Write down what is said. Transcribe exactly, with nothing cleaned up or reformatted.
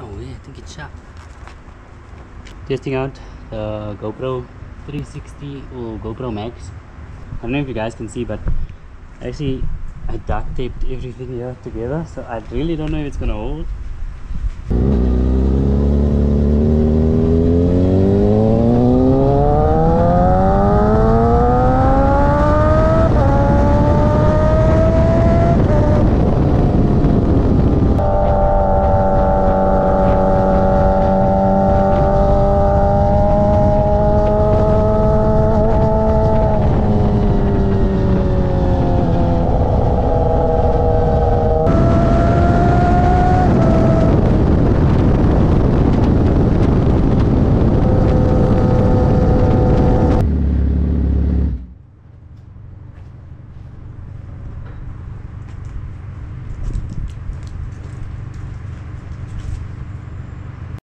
Oh yeah, I think it's sharp. Testing out the GoPro three sixty or GoPro Max. I don't know if you guys can see, but actually I duct taped everything here together, so I really don't know if it's gonna hold.